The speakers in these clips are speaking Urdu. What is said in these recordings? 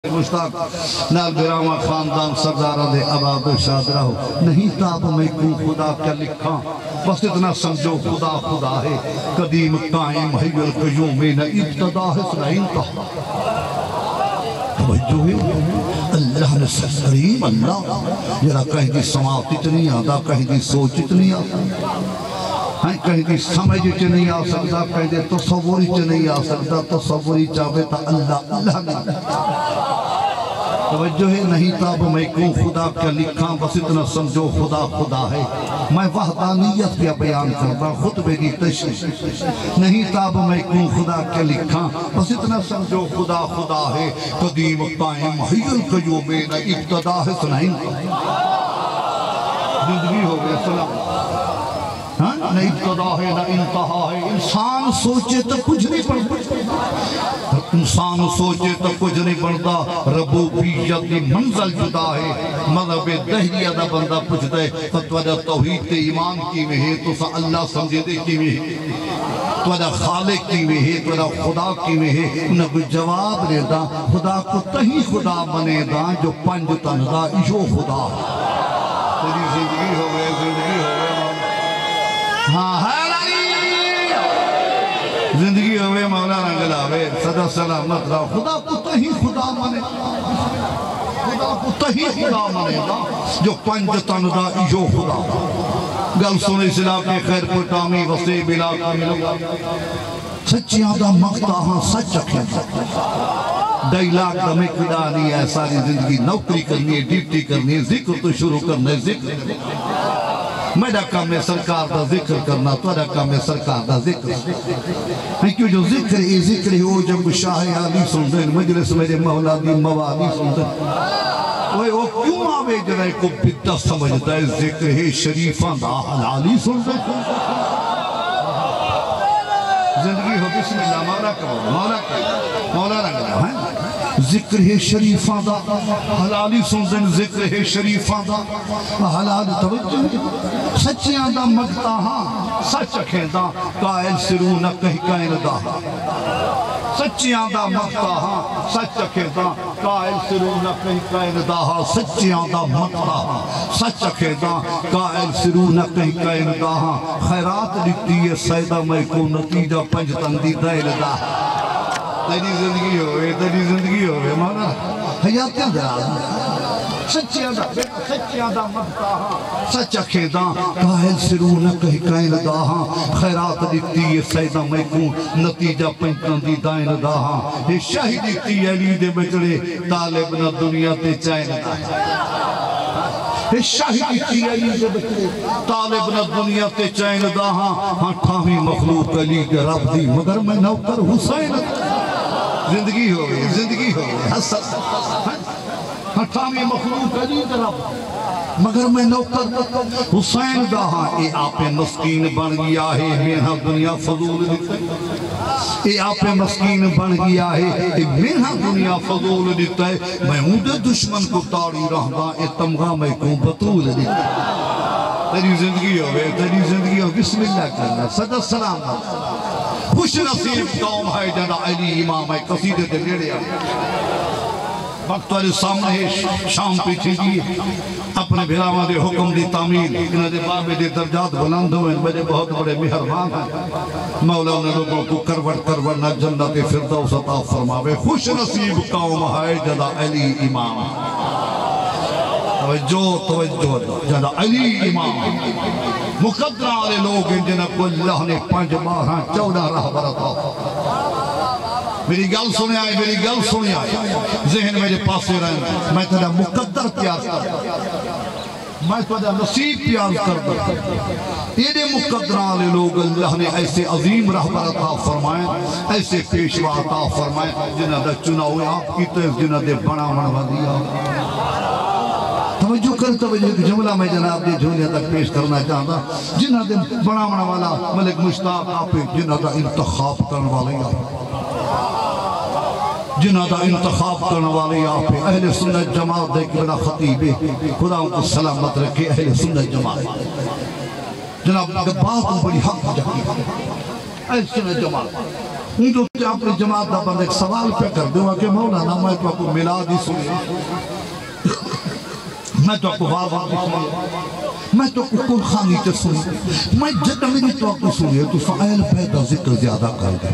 مشتاق نال براما خاندان سردارہ دے آباد و شاد رہو نہیں تاب میں کیوں خدا کا لکھاں بس اتنا سمجھو خدا خدا ہے قدیم قائم حی القیوم نہ ابتدا ہے نہ انتہا توجہ ہے اللہ نے سریم اللہ جرا کہیں دی سماعت اتنی آدھا کہیں دی سوچ اتنی آدھا کہیں دی سمجھ چ نہیں آ سکتا کہیں دی تصوری چ نہیں آ سکتا تصوری چاہے تا اللہ اللہ نہیں توجہ ہے نہیں تاب میں کیوں خدا کا لکھاں بس اتنا سمجھو خدا خدا ہے میں وحدانیت کیا بیان کرتا خطبے کی تشریح نہیں تاب میں کیوں خدا کا لکھاں بس اتنا سمجھو خدا خدا ہے قدیم قائم حی القیوم نہ ابتدا ہے نہ انتہا زندگی ہو گئے سلام نہ ابتدا ہے نہ انتہا ہے انسان سوچے تو کچھ نہیں پڑتا انسان سوچے تو کچھ نہیں بنتا ربوبیت کی منزل جدا ہے مذہب دہریہ دا بندہ پوچھ دے فتوہ توحید تے ایمان کی میں ہے تو سا اللہ سمجھے دے کی میں ہے تو خالق کی میں ہے تو خدا کی میں ہے انہیں کوئی جواب دے دا خدا کو تہی خدا بنے دا جو پنج تن دا جو خدا تیری زندگی ہو گئے زندگی ہو گئے ہاں ہے زندگی ہوئے مولانا گلاوے صدا سلامت رہا خدا کو تہی خدا منے خدا کو تہی خدا منے دا جو پنج تن دا جو خدا گل سنے اسلام کے خیر پٹامی وسیع بلا کاملوں سچیاں دا مقتا ہاں سچ اکھیں ڈائیلاگ دا مقدا نہیں ہے ساری زندگی نوکری کرنی ہے ڈیوٹی کرنی ہے ذکر تو شروع کرنا ہے ذکر میرا کام ہے سرکار دا ذکر کرنا تورا کام ہے سرکار دا ذکر کیوں جو ذکر ہے ذکر ہے وہ جب شاہ عالی سندن مجلس میرے مولا دی موالی سندن وہ کیوں آوے جنہیں کو بدہ سمجھتا ہے ذکر ہے شریفہ دا حلالی سندن زندگی ہو بسم اللہ مولا کرو مولا رنگنا ہے ذکر ہے شریفہ دا حلالی سندن ذکر ہے شریفہ دا حلالی توجہ سچیاں دا مگتا ہاں سچ اکھیں دا قائل سرو نہ کہیں کائن دا سچیاں دا مگتا ہاں سچ اکھیں دا قائل سرو نہ کہیں کائن دا سچیاں دا مگتا ہاں سچ اکھیں دا قائل سرو نہ کہیں کائن دا خیرات لکھتی ہے سیدہ میں کو نتیجہ پنج تندی دائل دا تیری زندگی ہوئے تیری زندگی ہوئے مانا حیات کیا دراز سچیاں دا مگتا ہاں سچ اکھیں دا قائل سرو نہ کہیں کائن دا خیرات لکھتی ہے سیدہ میں کو نتیجہ پنج تندی دائل دا یہ شاہی لکھتی ہے علی دے بچڑے طالب نہ دنیا تے چائن دا شاہدی تھی علی دے بچڑے طالب نہ دنیا تے چین دا ہاں ٹھامی مخلوق علی کے رب دی مگر میں نوکر حسین زندگی ہو گئی زندگی ہو گئی حسن ہاں ٹھامی مخلوق علی کے رب مگر میں نوکر حسین دا ہاں اے آپ مسکین بن گیا ہے میرا دنیا فضول دیتا ہے اے آپ مسکین بن گیا ہے اے میرا دنیا فضول دیتا ہے میں ہوں دے دشمن کو تاڑی رہا اے تمغہ میں کوں بطول دیتا ہے تیری زندگی ہو گئے تیری زندگی ہو بسم اللہ کرنا صدا سلام خوش نصیب قوم ہے جنا علی امام ہے قصیدے دے لیڑے وقت والے سامنے ہے شام پیچھے دی اپنے بھیراوہ دے حکم دی تعمیل انہاں دے بابے دے درجات بلند ہوئے میرے بہت بڑے مہربان ہیں مولا انہیں لوگوں کو کرور نہ جنت فردوس عطا فرماوے خوش نصیب قوم ہے جنا علی امام توجہ جنا علی امام مقدرہ والے لوگ ہیں جنہ کو اللہ نے 5 12 14 رہبر عطا میری گل سنے آئے میری گل سنے آئے ذہن میرے پاسے رہے میں تیرا مقدر پیار کر میں تیرا نصیب پیار کر دوں یہ مقدران لوگ اللہ نے ایسے عظیم رہبر عطا فرمائیں ایسے پیشوا عطا فرمائیں جنہ دے چناؤ آپ کی طرف جنہ دے بڑا منوا دیا توجہ کر توجہ جملہ میں جناب دے جھولے تک پیش کرنا چاہتا جنہ دے بڑا منوا والا ملک مشتاق آپ جنہ دا انتخاب کرنے والے جنہ دا انتخاب کرنے والے آپ اہل سنت جماعت دیکھ بنا خطیب خدا ان کو سلامت رکھے اہل سنت جماعت جناب بات بڑی حق جاتی اہل سنت جماعت ان جو اپنے جماعت دا بند ایک سوال پہ کر دوں کہ مولانا میں تو آپ کو میلاد ہی سنی، میں تو آپ کو واضح سنی، میں تو آپ کو کل خانی تے سنی، میں جب میری تو آپ کو سنی تو فائل پیدا ذکر زیادہ کر دیں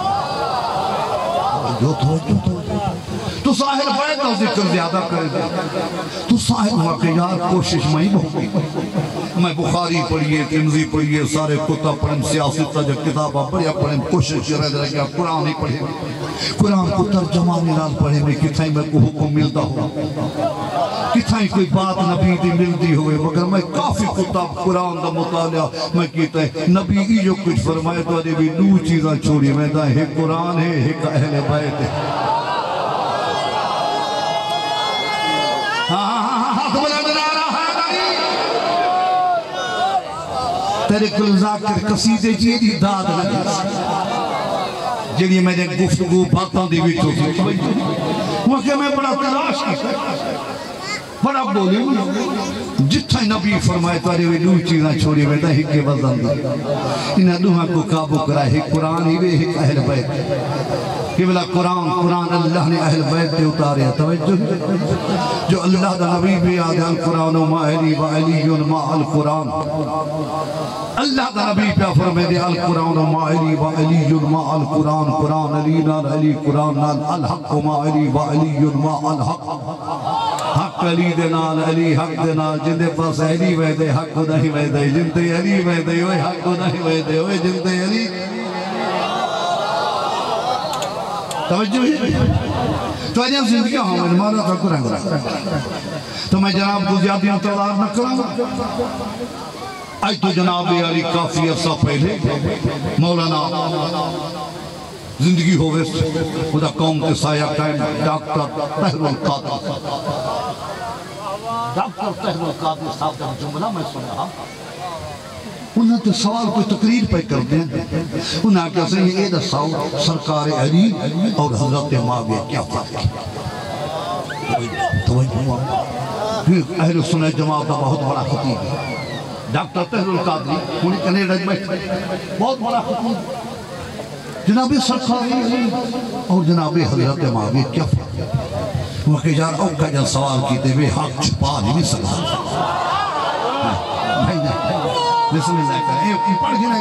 تو ساحل پیدا ذکر زیادہ کر دیں تو ساحل ہوا کہ یار کوشش میں ہی بہت میں بخاری پڑھئے ترمذی پڑھئے سارے کتاب پڑھیں سیاست تا جو کتابہ پڑھیا پڑھیں کوشش رہ دے کہ قرآن ہی پڑھیں قرآن کو ترجمہ میرال پڑھیں میں کتھائی میں کو حکم ملتا ہوں کتھائی کوئی بات نبی دی ملتی ہوئے مگر میں کافی کتاب قرآن دا مطالعہ میں کہتا ہے نبی ہی جو کچھ فرمائے تو آدھے بھی دو چیزاں چھوڑی میں دا ایک قرآن ہے ایک اہل بیت ہے تیرے کل ذاکر قصیدے جیدی داد لگی جنہی میں نے گفتگو باتاں دی بھی چوکی وہ کہ میں بڑا تلاش کی بڑا بولی جتھا نبی فرمائے تارے ہوئے دو چیزاں چھوڑی بیٹا ہی کے وزن دی انہاں دوہاں کو قابو کرا ہے قرآن ہی وے ایک اہل بیت کہ بلا قرآن اللہ نے اہل بیت دے اتارے توجہ جو اللہ دا نبی بھی آدھا القرآن ما علی و علی ما القرآن اللہ دا نبی پہ فرمائے دے القرآن ما علی و علی ما القرآن قرآن علی نال علی قرآن نال الحق ما علی و علی ما الحق حق علی دے نال علی حق دے نال جن دے پاس علی ویدے حق نہیں ویدے جن دے علی ویدے ہوئے حق نہیں ویدے ہوئے جن دے علی توجہ ہے تو آجاں زندگی ہوں میں مانا تھا قرآن تو میں جناب کو زیادہ انتظار نہ کروں آج تو جناب علی کافی عرصہ پہلے مولانا زندگی ہوئے خدا قوم کے سایہ قائم ڈاکٹر طاہر القادری صاحب کا جملہ میں سن رہا انہوں نے سوال کوئی تقریر پہ کر دیں انہوں نے کہا کہ یہ دساؤ سرکار علی اور حضرت معاویہ کیا فرق ہے توجہ اہل سنہ جماعت کا بہت بڑا خطیب ہے ڈاکٹر طاہر القادری انہیں کینیڈا میں بہت بڑا خطیب جناب سرکار علی اور جناب حضرت معاویہ کیا فرق ہے وہ کہ یار اوکا جن سوال کیتے ہوئے حق چھپا نہیں سکتا بسم اللہ کریں یہ پڑھ کے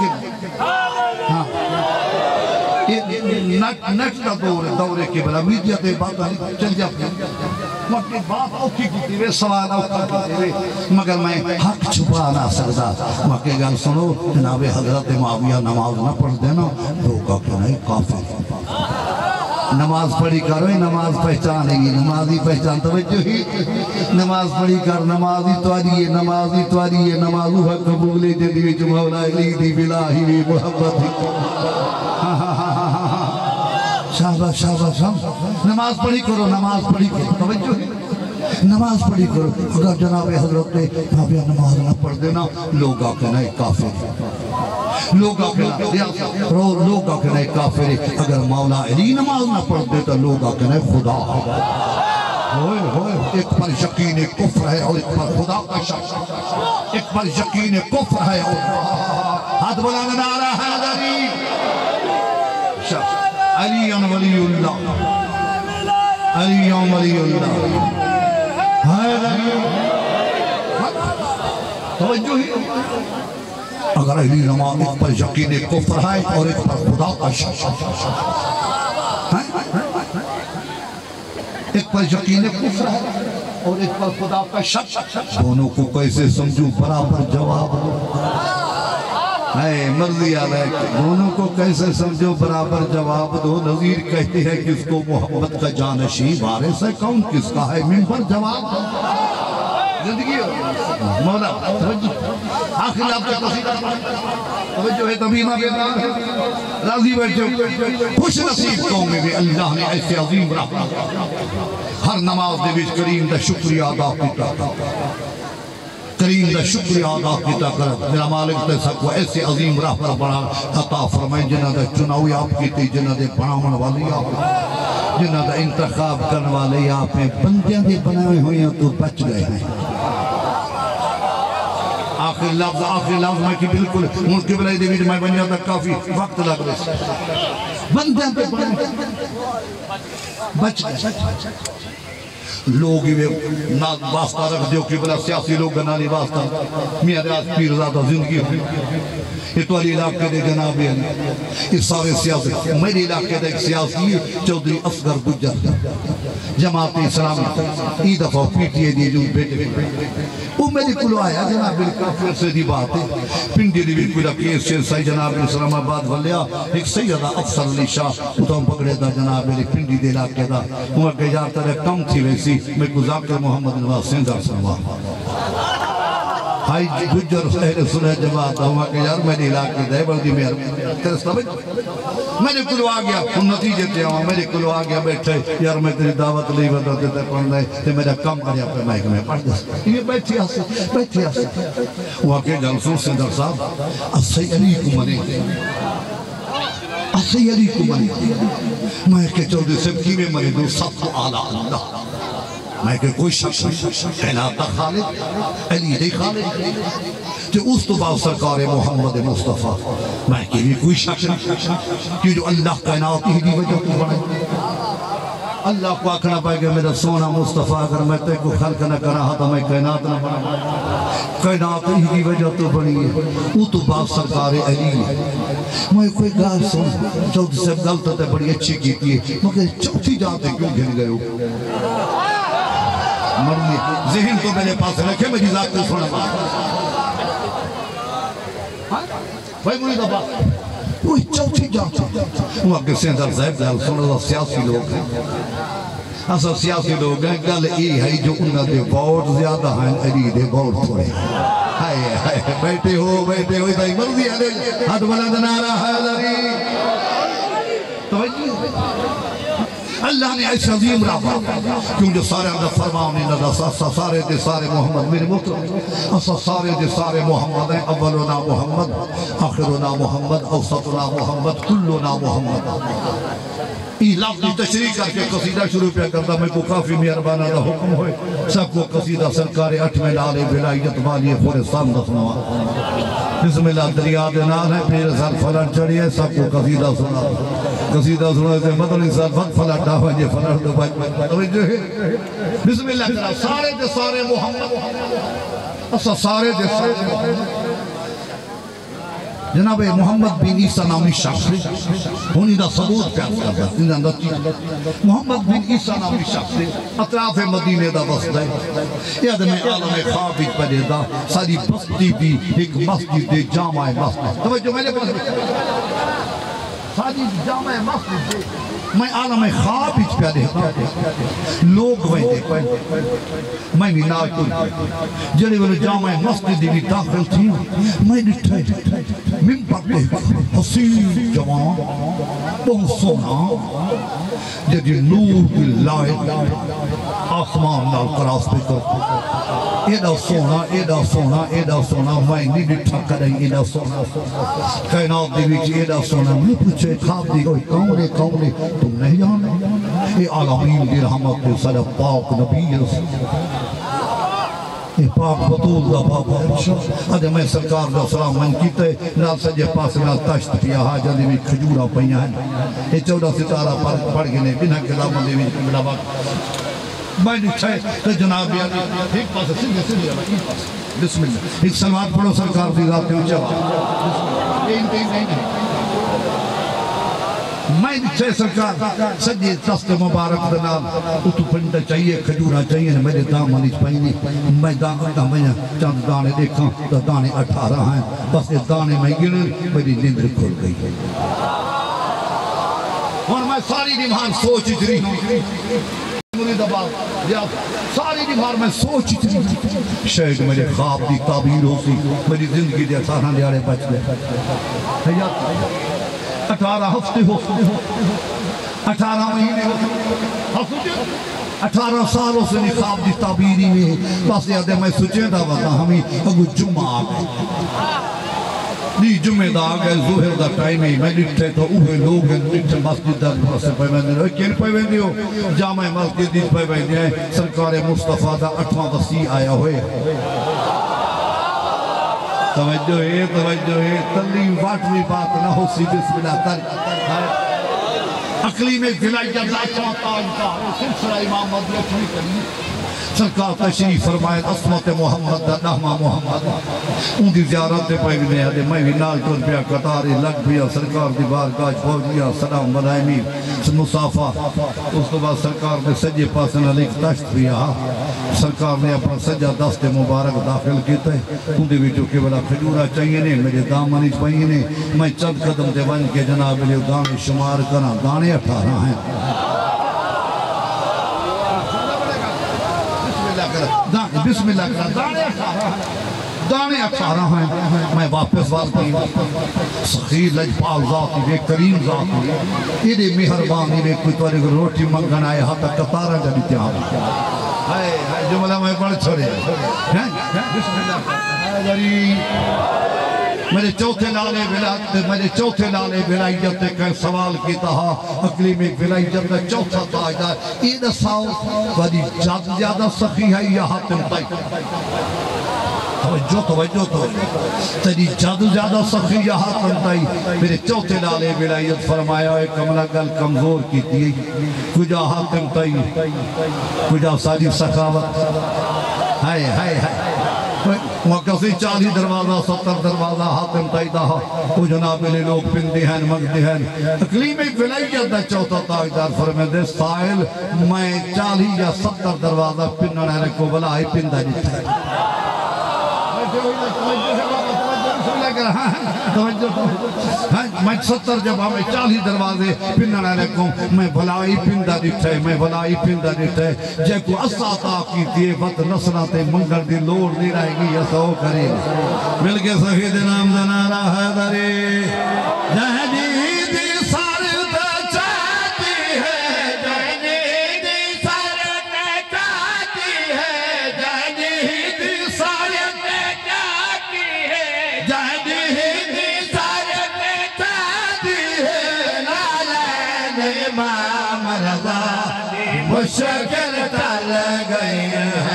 نہیں نیٹ کا دورے کے بلا میڈیا تے بات چل جاتی وقت بات اوکھی کی تھی سوال اوکھا کی تھی مگر میں حق چھپا نہ سکتا وقت گل سنو جناب حضرت معاویہ نماز نہ پڑھ دینا لوگا کہ نہیں کافر نماز پڑھی کرو نماز پہچانے گی نمازی پہچان توجہ ہی نماز پڑھی کر نمازی تواری ہے نمازی تواری ہے نمازو حق قبولے جدی جو مولا علی دی بلاہی بھی محبت ہی شابہ شابہ شابہ نماز پڑھی کرو نماز پڑھی کرو توجہ ہی نماز پڑھی کرو اگر جناب حضرت معاویہ نماز نہ پڑھ دینا لوگا کہ نہیں کافر لوگا کہ نہیں کافر اگر مولا علی نماز نہ پڑھ دیتا لوگا کہ نہیں خدا ایک پر یقین کفر ہے اور ایک پر خدا کا شک ایک پر یقین کفر ہے اور ہاتھ بلند نعرہ حیدری علی ولی اللہ علی ولی اللہ حیدری توجہ ہی اگر علی نماز ایک پر یقین کفر ہے اور ایک پر خدا کا شک ایک پر یقین کفر ہے اور ایک پر خدا کا شک دونوں کو کیسے سمجھو برابر جواب ہے مرضی علیہ دونوں کو کیسے سمجھو برابر جواب دو نظیر کہتے ہیں کس کو محبت کا جانشی وارث ہے کون کس کا ہے منبر جواب زندگی ہو مولا آخر آپ کا قصیدہ توجہ ہے تبیمہ بیدار ہے راضی بیٹھے خوش نصیب قوم میں بھی اللہ نے ایسے عظیم رحمت ہر نماز دے بیچ کریم دا شکریہ ادا کیتا کریم دا شکریہ ادا کیتا کر میرا مالک تے سکو ایسے عظیم رحمت بڑا عطا فرمائیں جنہ دا چناوی آپ کیتی جنہ دے بنامن والی آپ جنہ دا انتخاب کرنے والے آپ ہیں بندیاں دے بنائے ہوئے ہیں تو بچ گئے ہیں آخر لفظ میں کی بالکل ان کے بلائی دیوید میں بن جاتا کافی وقت لگ رہے بندے پہ بچ گئے لوگ ہی واسطہ رکھ دیو کہ بلا سیاسی لوگ گنانی واسطہ میاں ریاض پیر زیادہ زندگی ہوئی یہ تو علی علاقے دے جنابی علی اس سارے سیاسی میری علاقے دے ایک سیاسی چودھری اصغر گجر جماعت اسلامی ای دفعہ پیٹی ہے دی جو بیٹے وہ میری کلو آیا جناب کافی سے دی بات ہے پنڈی دی بھی کلو کیس سے صحیح جناب اسلام آباد والیا ایک سیدہ افسر علی شاہ اتاں پکڑے دا جناب پنڈی دے علاقے دا وہ کہ جاتا رہے کم تھی ویسی میں کو ذاکر محمد نواز سندر سنوا ہائی گجر اہل سنہ جماعت ہوا کہ یار میری علاقے دے بلدی میں ترستا میرے کلو آ گیا ان نتیجے تے آؤں میرے کلو آ گیا بیٹھے یار میں تیری دعوت لئی بتا دیتا پڑھنا ہے تے میرا کم کریا پہ مائک میں پڑھ دس یہ بیٹھی آسے وہ آکے جلسوں سندر صاحب اسی علی کو منے اسی علی کو منے میں کہ چودھری صاحب کی میں منے دو سب کو آلہ اللہ میں کہ کوئی شخص کہناتا خالد علی دے خالد کہ اس تو باو سرکار محمد مصطفیٰ میں کہ بھی کوئی شخص کہ جو اللہ کائناتی ہی دی وجہ تو بنے اللہ کو آکھنا پائے گا میرا سونا مصطفیٰ اگر میں تے کو خلق نہ کرا تو میں کائنات نہ بنا کائنات ہی دی وجہ تو بنی ہے وہ تو باو سرکار علی ہے میں کوئی گال سن چودھ سے غلطت ہے بڑی اچھی کی ہے مگر چوتھی جاتے کیوں گھر گئے ہو مرنی ذہن تو میرے پاس رکھے مجھے ذات کو سونا بھائی مجھے دبا وہ چوتھی جاتے وہ اگر سیندر زیب دل سونا سیاسی لوگ ہیں ایسا سیاسی لوگ ہیں گل ای ہے جو انہاں دے ووٹ زیادہ ہیں علی دے ووٹ تھوڑے بیٹھے ہو اتائی مرضی ہے حد بلند نعرہ حیدری توجہ اللہ نے ایسا عظیم رابع کیوں جو سارے اندر فرماؤنی ندا سارے دے سارے محمد میرے محترم اسا سارے دے سارے محمد ہیں اولنا محمد آخرنا محمد اوسطنا محمد کلنا محمد یہ لفظی تشریح کر کے قصیدہ شروع پہ کرتا میں کو کافی مہربانہ دا حکم ہوئے سب کو قصیدہ سرکار اٹھویں لالے بلائیت والی خورستان دفنوا بسم اللہ دریا دنال ہے پھر سال فلن چڑھی ہے سب کو قصیدہ سنا سے مدنی سال فت فلن ڈاہا جے فلن دو بچ بسم اللہ کرا سارے دے سارے محمد اسا سارے دے سارے محمد جناب محمد بن عیسیٰ نامی شخص ہونی دا ثبوت پیار کرتا محمد بن عیسیٰ نامی شخص اطراف مدینے دا بسط ہے یاد میں عالم خواب پڑے دا ساری بستی بھی ایک مسجد دے جامع مسجد توجہ میں نے ساری جامع مسجد دے میں عالم خواب ہی پہ دیکھتا لوگ وہیں دیکھتا میں بھی ناک کوئی جنہی وہ جامع مسجد بھی داخل تھی میں ڈٹھا ممبر پہ حسین جوان بہت سونا جدی نور کی لائٹ آسمان نال کراس پہ کر ایڈا سونا میں نہیں ڈٹھا کریں ایڈا سونا کائنات دی ویچ ایڈا سونا میں پوچھے خواب دی گئی کون نے تم نہیں جانے یہ عالمین دی رحمت دی صلی پاک نبی یہ پاک بطول دا پاک آج میں سرکار دا سلام من کیتے نال سجے پاس نال تشت پیا حاجہ دی بھی کھجورہ پہیا ہے یہ 14 ستارہ پڑھ گنے بنا کلام دی بھی کملا وقت میں نے چھے تو جناب ایک پاس سنگے بسم اللہ ایک سلوات پڑھو سرکار دی ذات کے اچھا میں چھے سرکار سجی دست مبارک دنال اتو پنڈا چاہیے کھجورہ چاہیے میرے دامانی چپائنی میں چند دانے دیکھاں تو دانے 18 ہیں بس یہ دانے میں گنن میری نیندر کھل گئی اور میں ساری نمہان سوچ جری ساری نمہار میں سوچ جری شاید میرے خواب دی تعبیر ہو سی میری زندگی دے سارا دیارے بچ گئے 18 ہفتے ہو 18 مہینے ہو 18 سالوں سے خواب دی تعبیری میں بس یاد ہے میں سوچیں دا وقت ہمیں اگو جمعہ آگئے نہیں جمعہ دا آگئے ظہر دا ٹائم ہی میں لٹھے تو اوہے لوگ ہیں لٹھے مسجد دا سے پیوندے رہے کین پیوندے ہو جامع مسجد دی پیوندے ہیں سرکار مصطفیٰ دا 8واں وسیع آیا ہوئے توجہ ہے تلی واٹوی بات نہ ہو سی بسم اللہ تاری اقلیم ولایت اللہ چاہتا ہے سلسلہ امام مہدی اٹھنی کرنی سرکار تشریف فرمائے عصمت محمد نحمہ محمد ان کی زیارت پہ بھی آدھے میں بھی نال ٹور پیا قطارے لگ پیا سرکار دی بارگاہ پہنچیا سلام بلائمی مصافہ اس کے بعد سرکار نے سجے پاس علیک تشت پیا سرکار نے اپنا سجا دست مبارک داخل کیتا ہے ان دے وچوں کہ بلا کھجورا چاہیے نے میرے دامن وچ پئی نے میں چند قدم تے ون کے جناب علی دانے شمار کراں دانے 18 ہیں بسم اللہ کرا دانے 18 ہیں میں واپس والتی سخی لجپال ذاتی بے کریم ذاتی یہ مہربانی میں کوئی توڑے روٹی منگن آئے ہاں تک قطارہ جنی تیام جملہ میں پڑھ چھوڑے بسم اللہ کرا میرے چوتھے لالے ولایت کا سوال کی تہا اقلیم ولایت کا چوتھا تاجدار این ساؤ بڑی زیادہ سخی ہے یا حاتم تائی توجہ تیری زیادہ سخی یا حاتم تائی میرے چوتھے لالے ولایت فرمایا ہے کملہ گل کمزور کی تھی کجا حاتم تائی کجا ساری سخاوت ہائے وہاں کسی 40 دروازہ 70 دروازہ حاتم تائیدہ وہ جناب لے لوگ پندے ہیں مگدے ہیں اقلیم ولایت دا چوتھا تاجدار فرمیدے سائل میں 40 یا 70 دروازہ پننے رکھو بلا ہی پندہ جتا ہے میں 70 جب ہمیں 40 دروازے پننے رکھوں میں بھلائی پندہ دیتے میں بھلائی پندہ دیتے جے کو اساتا کی دیئے وقت نصرات منگر دی لوڑ نہیں رہے گی یا سو کرے مل کے سخید نام دنارا حیدری جہدی دی سارت چاہتی ہے جہدی دی سارت چاہتی ہے جہدی دی سارت چاہتی ہے جہدی امام رضا مشکل ٹل گئی ہے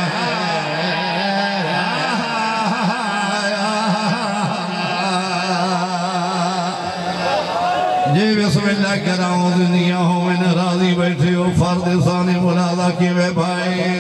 جی بسم اللہ کراؤں دنیا ہو میں نراضی بیٹھے ہو فرد ثانی ملازہ کی میں بھائی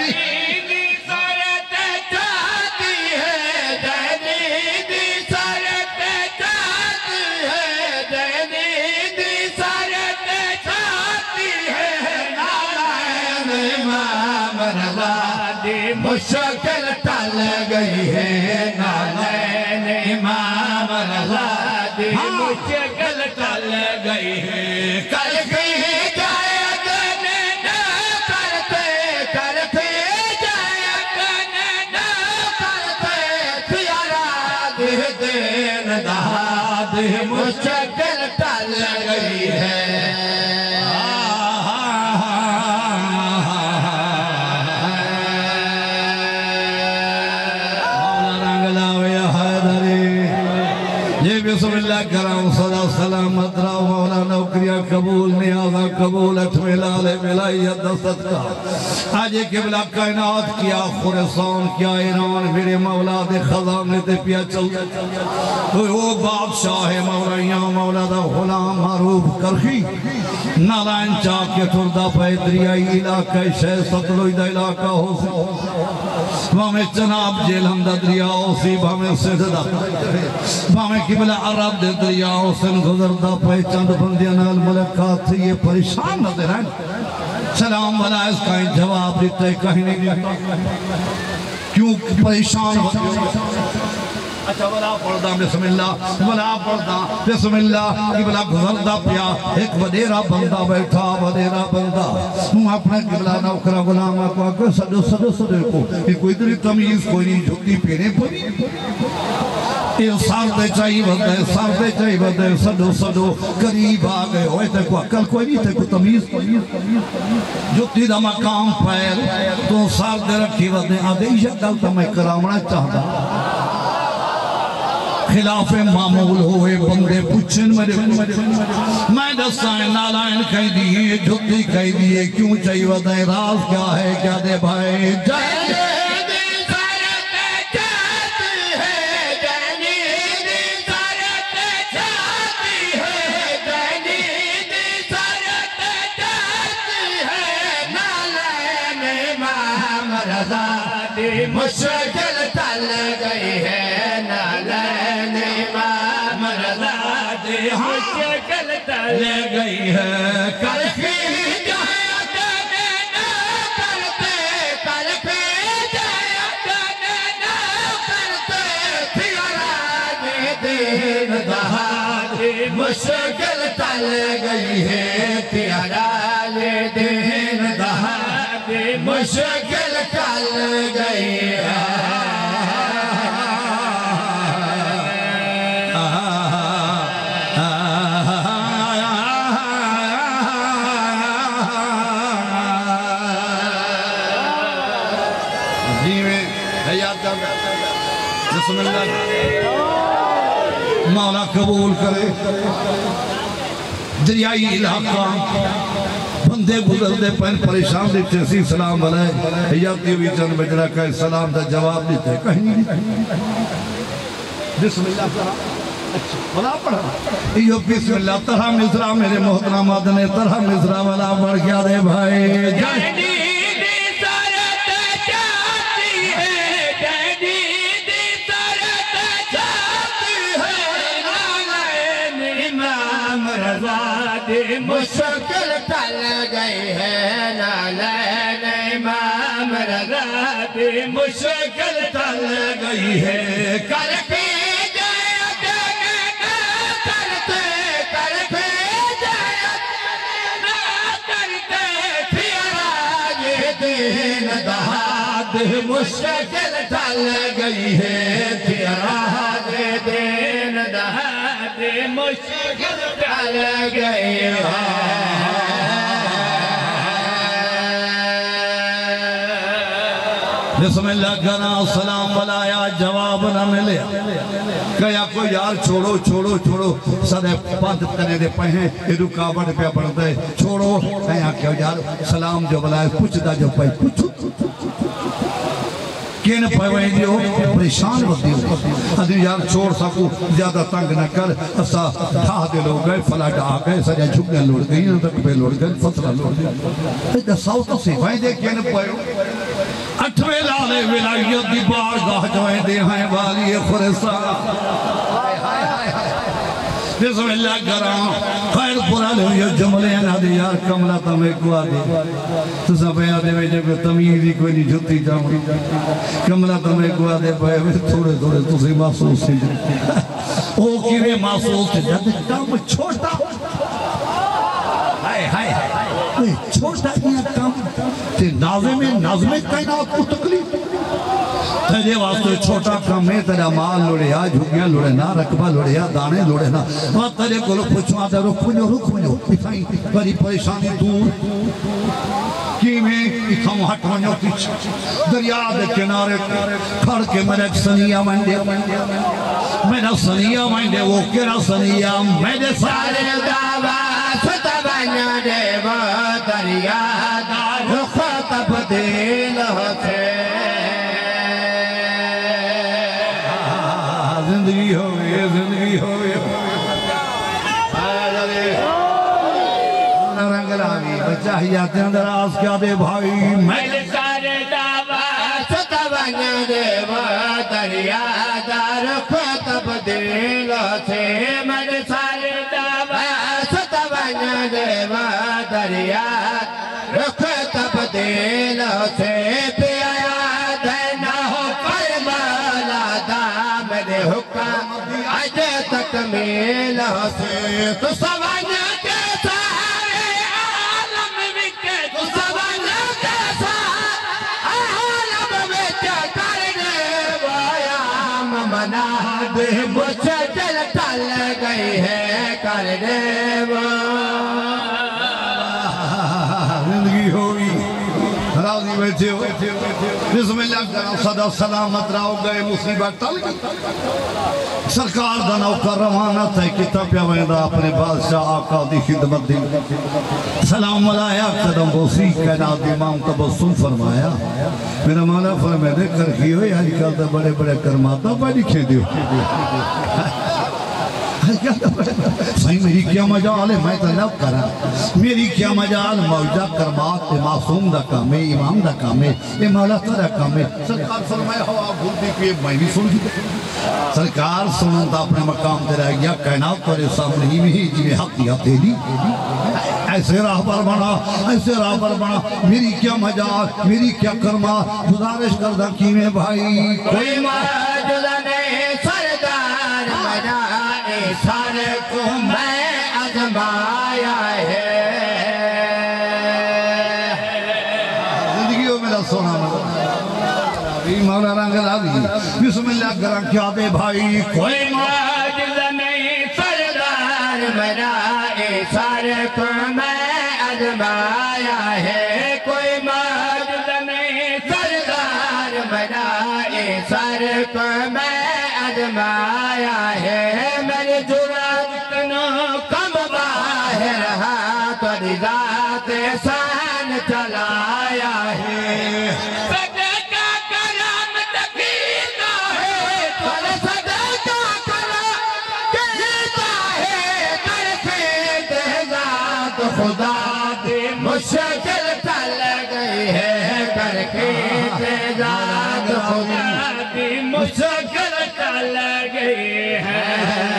مشکل ٹل گئی ہے نالین امام رضا دی مشکل ٹل گئی ہے کل بھی جائے گنے نہ کرتے جائے گنے نہ کرتے پیارا دین دہاد مشکل ٹل گئی ہے بسم اللہ کرام صدا سلامت راو مولا نوکریہ قبول نیازہ قبول اٹھوے لالے ولایت دست کا آجے قبلہ کائنات کیا خورسان کیا ایران میرے مولا دے خزانے تے پیا چل وہ بادشاہ مولا مولا دا غلام معروف کرخی نالائن چاک کے تردہ پہ دریائی علاقہ شہ ستلوئی دا علاقہ ہو سی ہمیں چناب جیل ہم دا دریا ہو سی ہمیں سجدہ ہمیں قبلہ عرب دے دریا ہو سن گزردہ پہ چند بندیاں نال ملکات تھی یہ پریشان نظر ہیں سلام والا اس کہیں جواب دیتا ہے کہیں نہیں دیتا کیوں پریشان اچھا ولا پردہ بسم اللہ ولا پردہ بسم اللہ قبلہ گزردہ پیا ایک ودیرہ بندہ بیٹھا ودیرہ بندہ ہوں اپنے قبلہ نوکرہ غلامہ کو آکر صدر کو یہ کوئی دری تمیز کوئی نہیں جھوٹی پینے پوری یہ ساردے چاہی بدے صدو قریب آگئے ہوئے تے کو عقل کوئی نہیں تے کو تمیز جھوٹی دا مقام پیر تو ساردے رکھی بدے آدھے یہ گل تو میں کرامنا چاہتا خلاف معمول ہوئے بندے پوچھن میں دستائیں نالائن کہہ دیئے جھوٹی کہہ دیئے کیوں چاہیے ودائیں راز کیا ہے کیا دے بھائی جائے رضا دی مشکل ٹل گئی ہے نالین امام رضا دی مشکل ٹل گئی ہے کلفی جایت نہ کرتے کلفی جایت نہ کرتے پیاران دین دہائی مشکل ٹل گئی ہے پیاران دین دہائی مشکل ٹل گئی ہے بسم اللہ مولا قبول کرے دریائی علاقہ بندے گزر دے پہن پریشان دیتے سی سلام علیہ حیاتی ہوئی چند بجرہ کہے سلام دا جواب دیتے کہیں نہیں بسم اللہ پڑھا بلا پڑھا یہ بسم اللہ طرح مصرہ میرے محترم آدھنے طرح مصرہ والا بڑھ گیا دے بھائی جائے مشکل ٹل گئی ہے نالین امام رضا دی مشکل ٹل گئی ہے کلفی جایت نہ کرتے کلفی جایت نہ کرتے پیاران دین دہاد مشکل ٹل گئی ہے پیاران دین دہاد مشکل ٹل گئی ہے بسم اللہ کہنا سلام بلایا جواب نہ ملے کہیا کوئی یار چھوڑو چھوڑو چھوڑو سدے پانت کرنے دے پہیں یہ رکاوٹ پہ بڑھتا ہے چھوڑو کہیا کہ یار سلام جو بلایا پوچھ دا جو پہ پوچھو کین پہوئیں دیو پریشان ہوتی ہو حضر یار چھوڑ سکو زیادہ تنگ نہ کر اسا ڈھا دے لوگ گئے فلا ڈھا گئے سجا جھکنے لوڑ گئی تک پہ لوڑ گئے فصلہ لوڑ گئے ایدہ ساؤتوں سے بھائی دے کین پہو اٹھوے لالے ولایت دی بارگاہ جوائیں دے ہیں والی خرسان بسم اللہ کرام خیر پورا لے یہ جملے ہیں نہ دے یار کملہ تمہیں کو آدے تو سب ہے آدھے میں جب تمیزی کوئی نہیں جھتی جاؤں کملہ تمہیں کو آدے پہے تھوڑے تھوڑے تُسے محسوس سے جاتے او کیوے محسوس سے جاتے کام چھوٹا ہائے ہائے ہائے چھوٹا یہ کام تے نازم کائنات کو تکلیف تیرے واسطے چھوٹا کام ہے تیرا مال لوڑے آ جھگیاں لوڑے نہ رکبہ لوڑے آ دانے لوڑے نہ وہ تیرے کو لو پوچھوا دے رکھ منو اتھائی بڑی پریشانی دور کی میں اتھا ہٹ ونیو کچھ دریا دے کنارے کھڑ کے میرے سنیہ مندے میرا سنیہ مندے وہ کیرا سنیہ میرے سارے دعویٰ ستبنیا دے وہ دریا دا رخ تبدیل ہوتے زندگی ہو گئی زندگی ہو گئی رنگ لاغی بچہ ہیاتے اندر آس کیا دے بھائی میرے سارے دعویٰ ستبنیا دے وہ دریا دا رخ تبدیل ہوتے میرے سارے دعویٰ ستبنیا دے وہ دریا رخ تبدیل ہوتے پیایا دینا ہو کربلا دا میرے حکم آج تکمیل ہوتے تو سوانیا کے سارے عالم وکے تو سوانیا کے سارے عالم وکے کرنے ویام منا دے مجھے دل ٹل گئی ہے کرنے زندگی ہوئی راضی بیٹھے ہو بسم اللہ کرام صدا سلامت راؤ گئے مصیبت ٹل گئی سرکار دا نوکر روانہ تھے کتاب پہ ویندہ اپنے بادشاہ آقا دی خدمت دی سلام علیہ قدم بوسی کائنات امام تبسم فرمایا میرا مولا فرمائے دے کرکی ہوئی آج کل دا بڑے بڑے کرماتا بڑی کھیدی ہو صحیح میری کیا مجال ہے میں تو لب کرا میری کیا مجال موجہ کرمات معصوم دا کام ہے امام دا کام ہے یہ مولا تیرا کام ہے سرکار فرمایا ہوا بھولتی کہ میں بھی سن سرکار سنن دا اپنے مقام تے رہ گیا کائنات تیرے سامنے ہی میں جی حق دیا تیری ایسے راہ پر بنا میری کیا مجال میری کیا کرما گزارش کردہ کی میں بھائی کوئی موجود نہیں سردار میرا سر کو میں آزمایا ہے زندگیوں میرا سونا مولا رنگ راضی بسم اللہ کرم کیا دے بھائی کوئی موجود نہیں سردار میرا سر کو میں آزمایا ہے کوئی موجود نہیں سردار میرا سر کو میں آزمایا ہے میری جرات نو کم باہر ہاتھ ذات سان چلایا ہے صدقہ کرم تقیدہ ہے پر صدقہ کرم کہتا ہے کرفید ذات خدا دی مشکل چل گئی ہے کرفید ذات خدا دی مشکل چل گئی ہے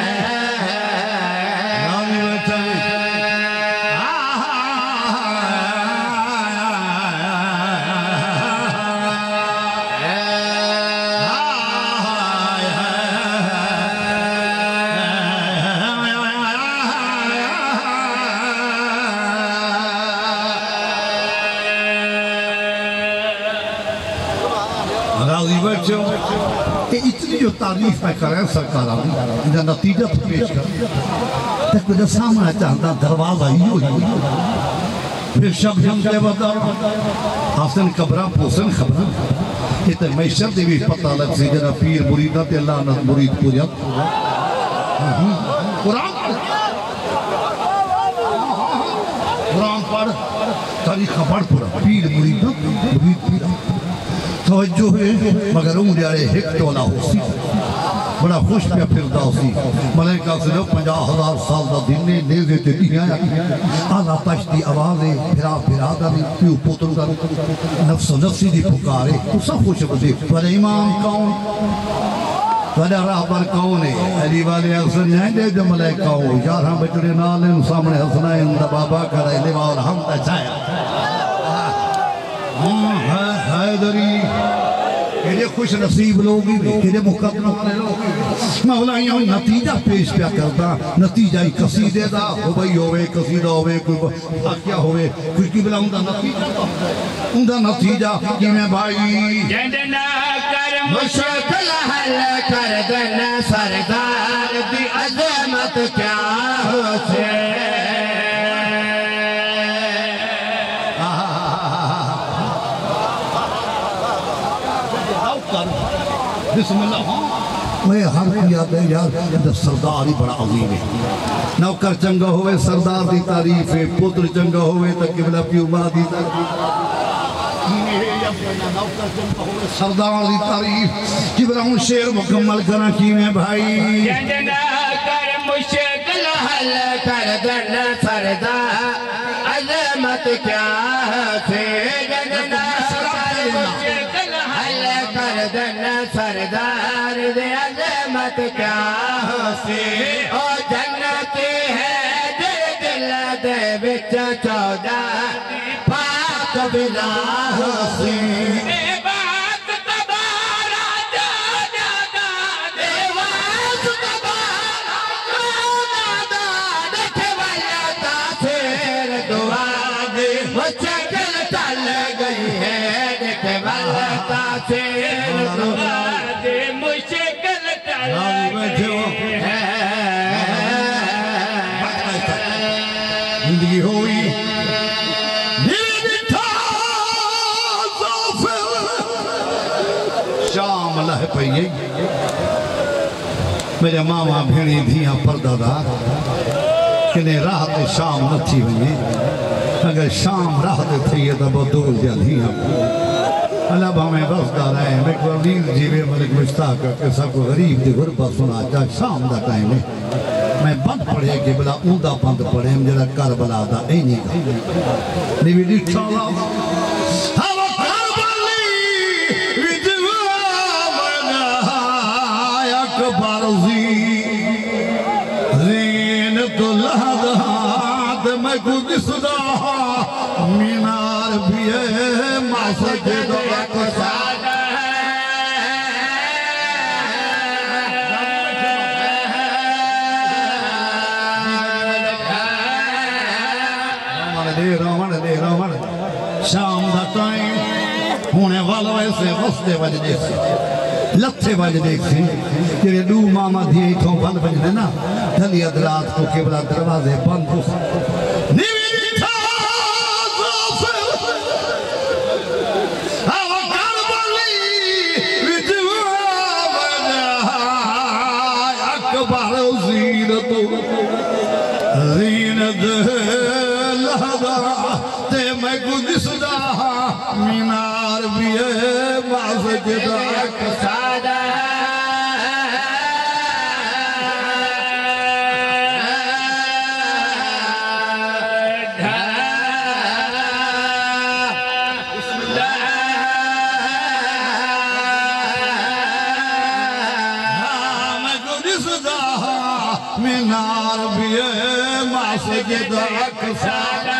راضی بچوں کہ اتنی جو تعریف میں کریں سرکار آدھی انہیں نتیجہ تو پیش کر تک مجھے سامنے چاہتا دروازہ ہی پھر شب جمتے بتا حسن قبرہ پوسن خبرہ کہ تک میشر دے بھی پتہ لگ سی جنہ پیر مریدہ تے اللہ نت مرید پوریت قرآن پڑھ تاریخ پڑھ پورا پیر مریدہ مرید پیر توجہ ہے مگر عمر آرے ہک ٹولا ہو سی بڑا خوش پہ پھردا ہو سی ملائکہ سے لوگ 50,000 سال دا دن نے نیزے تے دی آیا آلہ تشتی آوازے پھرا دا دی پیو پوتر دا نفس و نفسی دی پکارے تو سب خوش بدے پر امام کون تھوڑا رہبر کون ہے علی والے اکثر نہیں دے جو ملائکہ ہو یار ہم بچڑے نالے سامنے حسنائن دا بابا کرائے لیوا اور ہم تا چایا حیدری یہ خوش نصیب لوگی بھی یہ مقدمہ والے لوگی بھی مولا یہاں نتیجہ پیش پیا کرتا نتیجہ ہی قصیدے دا ہوئی ہوئے قصیدہ ہوئے کوئی کیا ہوئے کوئی کی بلا اندہ نتیجہ کہ میں بھائی جننا کر مشکل حل کر دینا سردار دی عظمت کیا ہو سے بسم اللہ میں ہر کیا دے یار سردار ہی بڑا عظیم ہے نوکر چنگا ہوئے سردار دی تعریف ہے پتر چنگا ہوئے تک قبلہ پیو ماں دی تعریف سردار دی تعریف قبلہ ہوں شیر مکمل کرنا کی میں بھائی جننا کر مشکل حل کر دینا سردار عظمت کیا ہے جننا کر مشکل حل کر دینا سردار دی عظمت کیا ہے او جنتی ہے دل دے بچ 14 پاک بلا حسین زندگی ہوئی شام اللہ پہیے میرے ماما بھیڑی دھیاں پردہ دا کنہیں راہ تے شام نتھی ہوئی اگر شام راہ تے تھئی ہے تو بہت دور دیا دھیاں اللہ ہمیں بسدار ہے میں قرآن جیوے ملک مشتاق کہ سب کو غریب دی غربت سنا جا شام دا ٹائم ہے میں بند پڑھے کہ بلا اوندا بند پڑھے ہم جڑا کربلا دا اینی گا نیوی ڈیٹھا اللہ ہوا کربلی ویجوا منا اکبر زینت الہداد میں خود صدا مینار بھی ہے مسجد اقصی رومن شام دا ٹائم ہونے والا ویسے وستے وجہ دیکھ سے لتھے وجہ دیکھ سے تیرے دو ماما دیئے تھوں بند بجنے نا دھلی ادرات کو قبلہ دروازے بند ہو نیوی تھا زوفر آوہ کربلی وجوہ وجہ اکبر زینت لہدہ تے میں کچھ صدا مینار بھی ہے مسجد اقصی مینار بھی ہے مسجد اقصی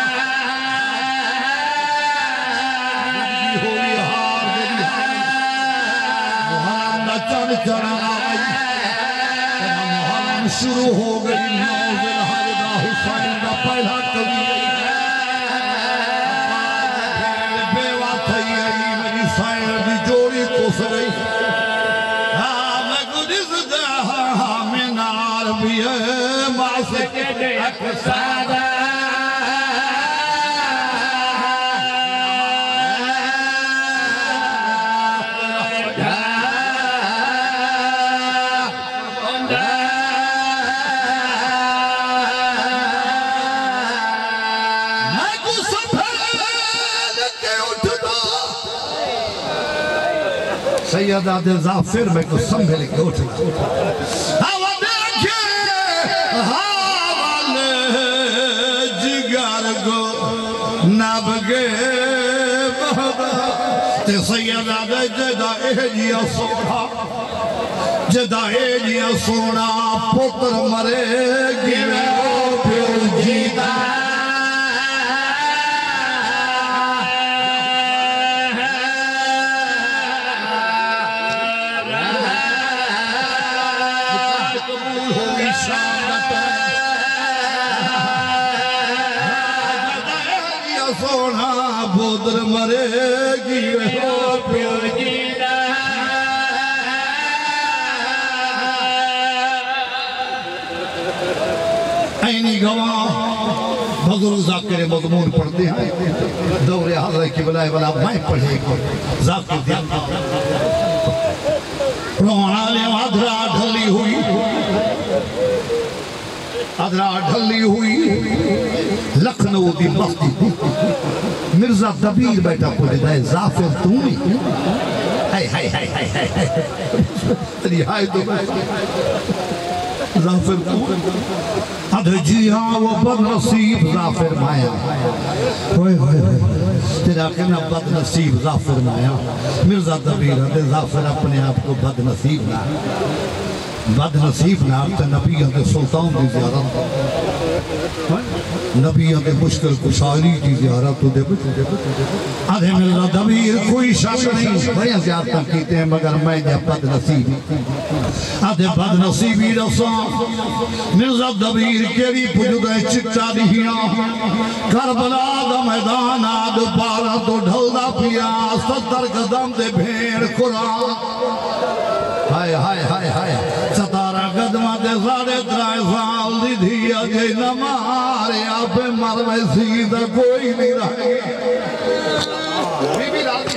شروع ہو گئی نوزل حردہ حسین دا پہلا کبھی بیوہ تھی آئی میری سائن دی جوڑی کس گئی میں گجز دا مینار بھی ہے مسجد اقصی سیدہ دے زافر میں کو سنبھل کے اٹھا آوہ دیکھے حوالے جگر کو نبگے بہدہ تے سیدہ دے جدہ ایجیا سونا پتر مرے گرے پھر جیدہ سونا پتر مرے گرے پھر جیدہ اینی گواہ بزرگ ذاکر مضمون پڑھتے ہیں دور حضرت کی بلائے بلا میں پڑھے گا ذاکر دیان روحانا لے ادھرا ڈھلی ہوئی لکھنؤ دی بستی مرزا دبیر بیٹا پڑھے دائے زافر تونی ہائے ہائے ہائے ہائے ہائے تری ہائے تو زافر تونی ادھر جی ہاں وہ بد نصیب زافر مایا ہوئے ہوئے تیرا کہنا بد نصیب زافر مایا مرزا دبیر ادھر زافر اپنے آپ کو بد نصیب نہ بد نصیب نہ تے نبیوں کے سلطان دی زیارت نبیوں کے مشکل کشاری کی زیارت تو دے آدھے مرزا دبیر کوئی شک نہیں بڑی زیارتاں کیتے ہیں مگر میں نے بد نصیبی آدھے بد نصیبی رساں مرزا دبیر کیری پجدہ چچا دیہیاں کربلا دا میدان آد پارا تو ڈھلدا پیا 70 قدم دے بھیڑ قرآن ہائے ہائے ہائے ہائے 17 قدمہ دے 3.5 سال دی دھیا جے نمارے آپ مروے سیدہ کوئی نہیں رہے بی بی راضی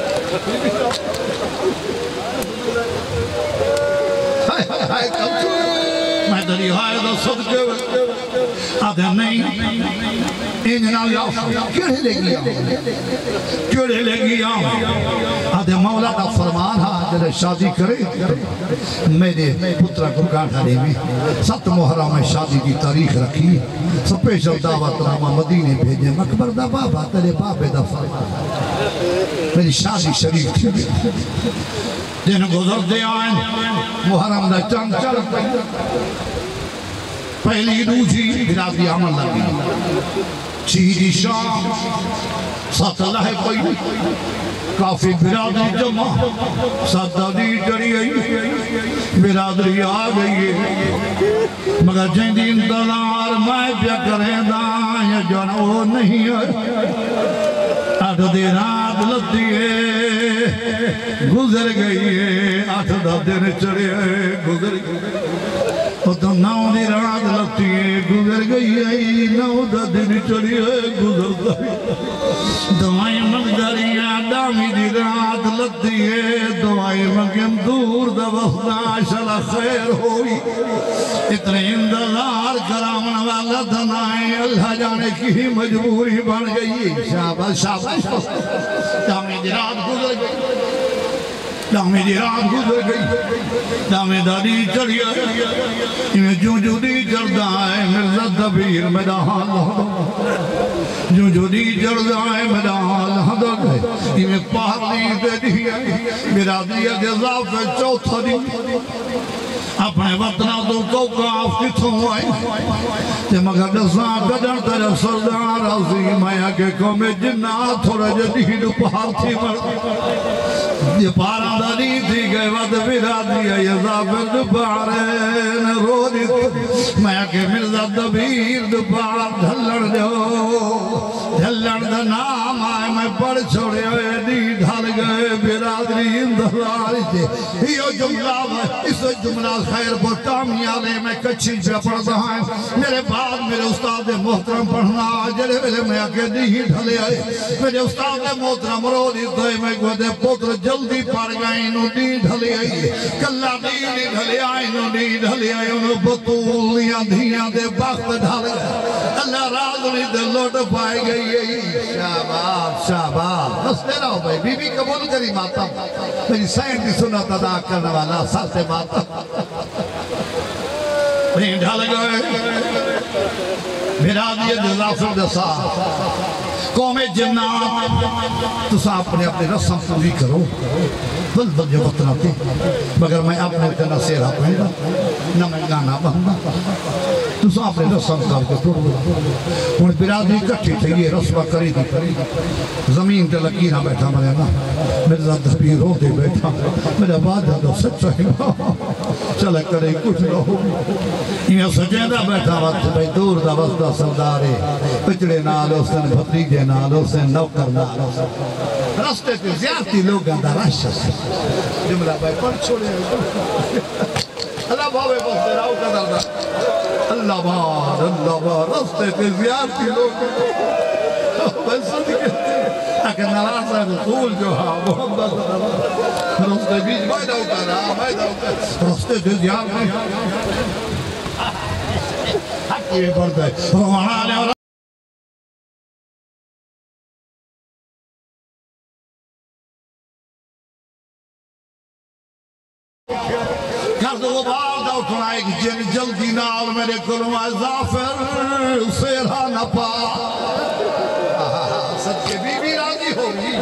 ہائے ہائے ہائے میں دری ہائے دا صدقے آدھے نہیں انجنا یا کیڑے لے گیا آدھے مولا کا فرمان ہاں جلے شادی کرے میرے پترہ کو گانٹھانے میں 7 محرم میں شادی کی تاریخ رکھی سپیشل دعوت نامہ مدینے بھیجے مکبر دا بابا تیرے بابے دا فرمان میری شادی شریف تھی دن گزر دے آئیں محرم دا چند چل پہلی دوجی برادری عمل لگی چیدی شام ساتھ اللہ کوئی کافی برادری جمع ساتھ جڑی آئی برادری آ گئی ہے مگر جہندی انتظار میں پیا کریں دائیں یا جانو نہیں ہے 8 دن رات لتی ہے گزر گئی ہے 8 دن چڑھے گزر گئی تو 9 دن رات لتی ہے گزر گئی ہے 9 دن چڑھی ہے گزر گئی دعائیں مقدریاں دامی دی رات لتی ہے دعائیں مگم دور دوستہ شلا خیر ہوئی اتنے انتظار کرامن والا دنائیں اللہ جانے کی مجبوری بن گئی شاباش شاباش دامی دی رات گزر گئی دامی دی رات گزر گئی دامی داری چڑھی ہے جو دی چڑھتا ہے مرزا دبیر میرا حال جو دی چڑھتا ہے میرا حال حضر ہے یہ پہلی دے دی ہے میرا دیا جزاف ہے چوتھا دی اپنے وطنہ تو کوکاف کتھوں آئی تے مگر دساں قدر تیرے سردار عظیم آیا کہ قوم جنات تھوڑا جدید پہاڑ تھی مرد یہ پارا داری تھی گئے وقت برادری ہے یہ زافر دپارین رو دیت میں کہ مرزا دبیر دپار دھلڑ جو دھلڑ دا نام آئے میں پڑھ چھوڑے ہوئے دی ڈھل گئے برادری اندھلار تھے یہ جملہ اس جملہ خیر بٹامی آلے میں کچھی سے پڑھتا ہے میرے بعد میرے استاد محترم پڑھنا جلے ملے میں آکے دی ڈھلے آئے میرے استاد محترم رو دیت ہے میں گوھے پتر جلدی پڑھ گئے انہوں دی ڈھلے آئی کلہ دی ڈھلے آئی انہوں دی ڈھلے آئی انہوں بطولیاں دھیاں دے وقت ڈھل گئے اللہ رازنی دے لوٹ پائے گئی شاباب شاباب بس تیرا ہو بھائی بی بی قبول کری ماتا میری سائن کی سنت ادا کرنے والا ساتھ ماتا نہیں ڈھل گئے میرا دیئے جزافر دسا قوم جنات تو سا اپنے رسم پوری کرو بل جو وطن آتے مگر میں اپنے تنہ سیرہ پہنے گا نہ میں گانا بہنگا تو سا اپنے رسم کر کے توڑ انہیں برادری کٹھی تھے یہ رسمہ کری دی زمین تے لکیرہ بیٹھا مرے نا مرزا دبیر رو دے بیٹھا میرا بادہ دو سچا ہی چلے کرے کچھ رہو یہ سجیدہ بیٹھا وقت بھئی دور دا وقت سردارے پچڑے نالو سن بھتریجے نالو سن نوکر نالو سن رستے پہ زیادتی لوگ اندر راشا سے جملہ بھائی پڑھ چھوڑے اللہ بھاوے بس دیراؤ کا دردہ اللہ بار رستے پہ زیادتی لوگ بس صدی کہتے ہیں اگر نراسہ رسول جو ہاں محمد رستے بیچ میں داؤ کر رہا میں داؤ کر رستے پہ زیادتی حقی میں پڑھتا ہے روانا لے اور کرد وہ باردہ اٹھنائے کہ جن جلدی نال میرے کلمہ زافر سیرہ نہ پا صدقے بی بی راضی ہوگی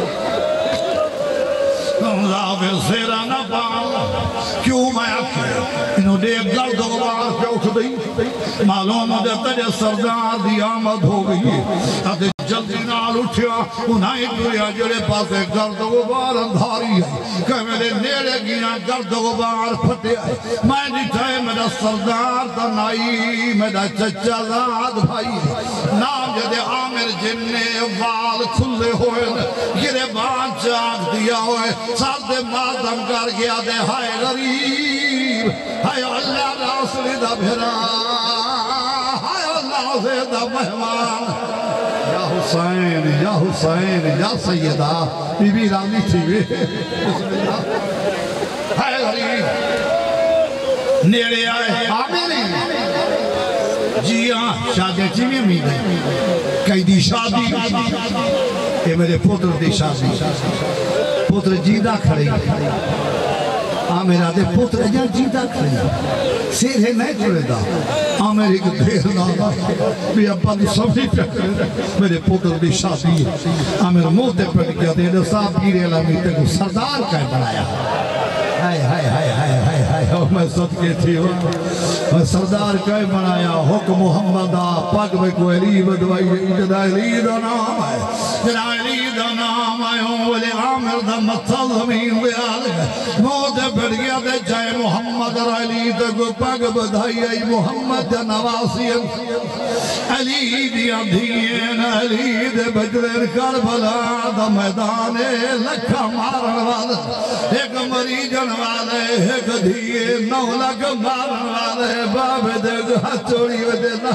زافر سیرہ نہ پا کیوں میں آکھے انہوں نے گرد و غبار پہ اٹھ دی معلوم دے تجھے سردار دی آمد ہو گئی ہے جلدی نال اٹھیا انہیں دنیا جڑے پاسے گرد و غبار اندھاری ہے کہ میرے نیڑے گیا گرد و غبار پھٹے آئے میں نٹھائے میرا سردار تنائی میرا چچا زاد بھائی نام جدے عامر جننے وال کھلے ہوئے گرے بان چاک دیا ہوئے ساتھ دے ماتم کر گیا دے ہائے غریب ہائے اللہ راسلی دا بھرا ہائے اللہ سے دا مہمان یا حسین یا سیدہ بی بی رانی تھی بے بسم اللہ ہائے غریب نیڑے آئے آمینی جی ہاں شادی چیمی امید ہے کئی دی شادی یہ میرے پتر دی شادی پتر جیدہ کھڑی آمیرہ دے پتر جان جیدہ کھڑی سیر ہے نہیں چھوڑے دا آمیر ایک دیر نانا بھی ابا دی سبھی پہ کرے میرے پتر دی شادی ہے آمیر موتے پڑھ گیا دے صاحب گیرے علامی تے کو سردار کہیں بنایا ہائے ہائے ہائے ہائے ہائے ہائے میں صدقے تھی میں سردار کہیں بنایا حکم محمد پاک میں کو علی بدوائی جدا علی دا نام ہے جدا علی دا نام ہے ولی عامر دا مطل زمین دے آلے موت پڑ گیا دے جائے محمد علی دا کو پاک بدھائی ای محمد دا نواسی علی دی اندھین علی دے بجرر کربلا دا میدان لکھا مارن والا ایک مریجن والے ایک دیئے 9 لاکھ مارن والے باب دے ہاتھ چوڑی و دینا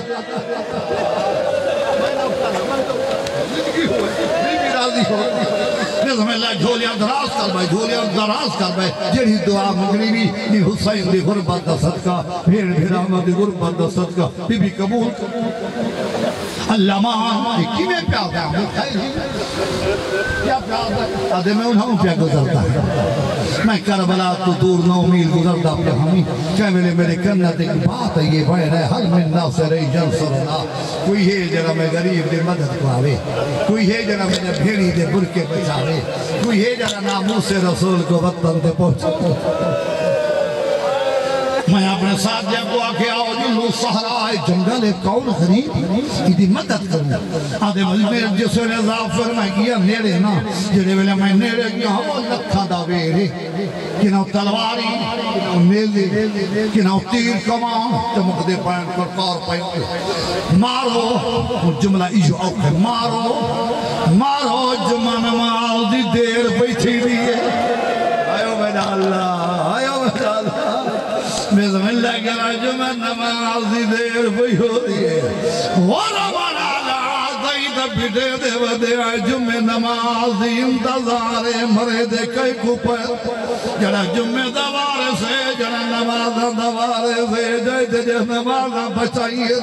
زندگی راضی ہو نظم اللہ جھولیاں دراز کر بھائی جھولیاں دراز کر بھائی جڑی دعا مگنی بھی نی حسین دی غربت دا صدقہ بھیڑ بھیرامہ دی غربت دا صدقہ بی بی قبول اللہ مان کی میں پیاد ہے کیا پیاد ہے آدھے میں انہوں پہ گزرتا ہے میں کربلا تو دور 9 میل گزرتا پہ ہمیں کہ میرے کنتے کی بات ہے یہ بڑھ رہے حل من ناصر جنصرنا کوئی ہے جنہ میں غریب دے مدد کو آوے کوئی ہے جنہ میں بھیڑی دے برکے بچاوے کوئی ہے جنہ ناموس رسول کو وطن دے پہنچا میں اپنے ساتھ جب کو آکے آؤ جلو صحرائے جنگل کون غریب ایدی مدد کروں آدھے مجھے جسے نے ظافر میں کیا نیرے نا جنہے ویلے میں نیرے کیا ہم لکھا دا ویرے کناؤ تلواری کناؤ نیزے کناؤ تیر کمان چمک دے پائن پر کار پائن مارو جملہ ایجو اوکے مارو جمعہ نماز دی دیر بیٹھی دیئے آئیو بیٹا اللہ آئیو بیٹا اللہ بسم اللہ کے جمعہ نمازی دیر بھئی ہو دیئے وَرَا وَرَا لَا دَئِدَ بِدے دے ودے آئے جمعہ نمازی انتظارے مرے دے کئی کپر جڑا جمعہ دوارے سے جڑا نمازہ دوارے سے جائے جے نمازہ بچائیے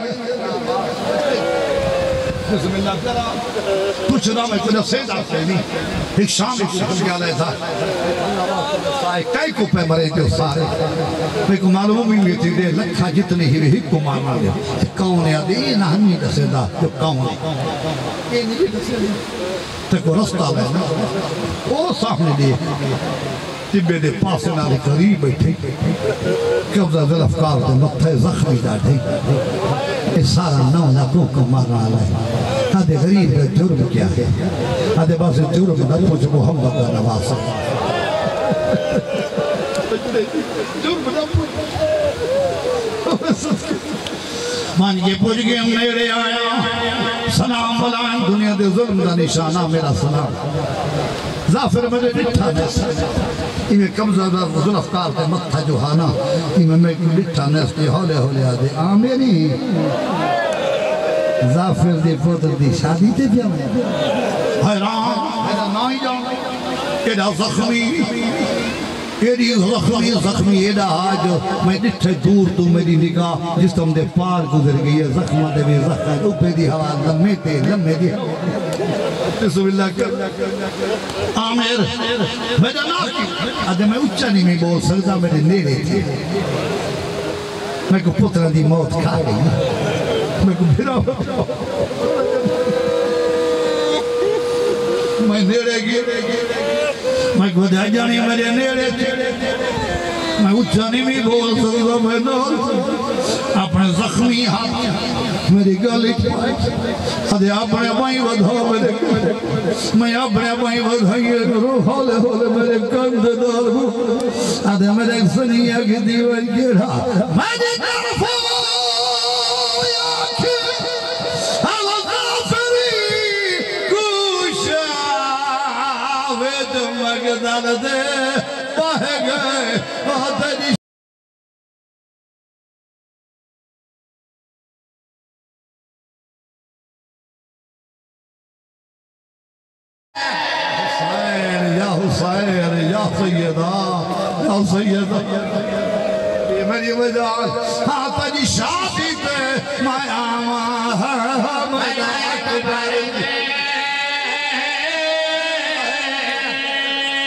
بسم اللہ کرا کچھ نہ میں کچھ سیدہ سیدی ایک شام ایک شخص گیا لے تھا کئی کو پہ مرے جو سارے میں کو معلوم ہی میں تھی دے لکھا جتنے ہی رہی کو مارنا لیا کون ہے آدھے یہ نہ ہمیں دسیدہ جو کون ہے یہ نہیں دسیدہ تکو رستہ لینا وہ سامنے دیئے تبے دے پاس نالی قریب بیٹھے قبضہ دل افکار دے مطھے زخمی ڈاٹھے اس سارا نو لکھوں کو مارنا لائے آدھے غریب دے جرم کیا ہے آدھے باس جرم نہ پوچھ محمد کا نواسا جرم نہ پوچھ مان یہ پوچھ گئے ہم میرے آیا سلام بلائن دنیا دے ظلم دا نشانہ میرا سلام ظافر مجھے لٹھا نیسا میں قبضہ دا ظلفکار تے متھا جو ہانا میں لٹھا نیس کی ہولے ہولے آدھے آمیری ظافر دے پوتر دی شادی تے بیا میں حیران نائی جاؤں ایڈا زخمی ایڈا آج میں لٹھے دور تو میری نگاہ جس تم دے پار گزر گئی ہے زخمہ دے بھی زخمہ اوپے دی ہوا لمے دی بسم اللہ کر آمیر میں جانا کی آدھے میں اچھا نہیں میں بول سکتا میرے نیرے تھے میں کو پترہ دی موت کھا گئی میں کو بھیرا میں نیرے گئے میں کو دیا جانی میرے نیرے تھے میں اچھا نہیں میں بول سکتا میں نہ اپنے زخمی ہاتھ میری گلی پائے آدھے اپنے بائی ودھا میں اپنے بائی ودھائیے کرو ہولے ہولے میرے کند دار ہوں آدھے میرے سنیہ کی دیوان گیڑا میں نے طرفوں مگدال دے پاہے گئے آدھے حسین یا سیدہ یا سیدہ یہ میری وجہ آتا جی شادی پہ مایا مایا اکبر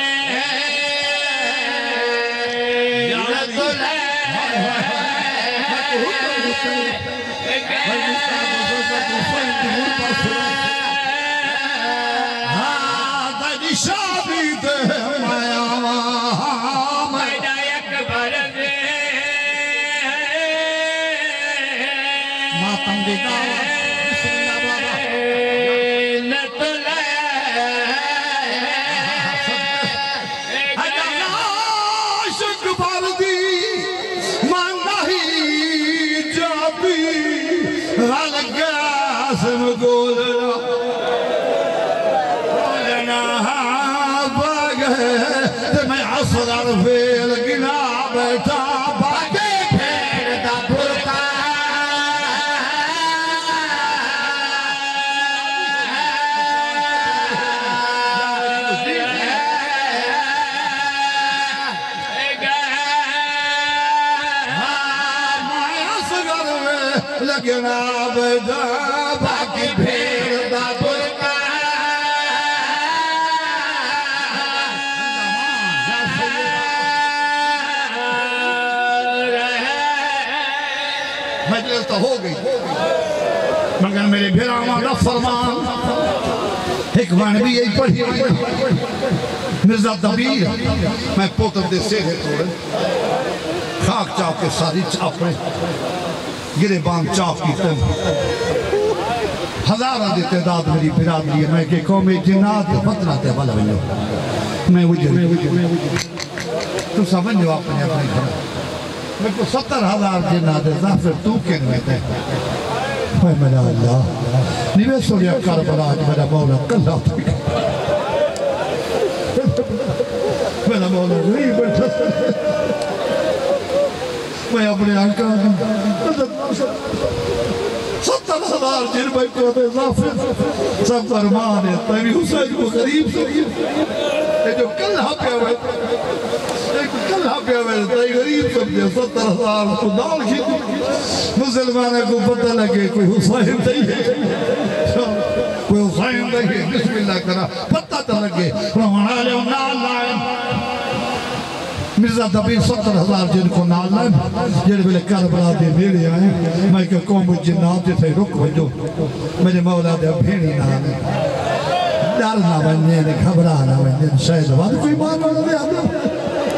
مجلس تو ہو گئی مگر میرے بھیراما دا فرمان ایک وان بھی یہی پڑھی مرزا دبیر میں پوتر دے سیرے توڑے خاک چاپ کے ساری چاپے گرے بان چاپ کی تم ہزارہ دی تعداد میری برادری ہے میں کہ قوم جنات فتنہ تے بلا بنو میں وجہ تو سمجھو اپنے اپنے گھر میں کو 70,000 جنات ظافر تو کن میں تے اے میرا اللہ نیوے سوریا کربلا آج میرا مولا کلہ تھا میرا مولا نہیں بیٹھا میں اپنے آنکھا 70,000 جن بھائی کو دے ظافر سب فرمان ہے تیری حسین کو قریب سے یہ جو کلہ پہ ہوئے کلہ پہ ہوئے تیری غریب سمجھے 70,000 کو دال کھیتی مسلمانہ کو پتہ لگے کوئی حسین نہیں ہے کوئی حسین نہیں ہے بسم اللہ کرا پتہ تا لگے رہنا لے نال لائے مرزا دبیر 70,000 جن کو نال لائے جن بلے کربلا دے میرے آئے میں کہ قوم جنات جیسے رک بجو میرے مولا دے بھیڑی نال ڈر نہ بننے نے گھبرا نہ بننے شاید وقت کوئی بات نہ دے آدھا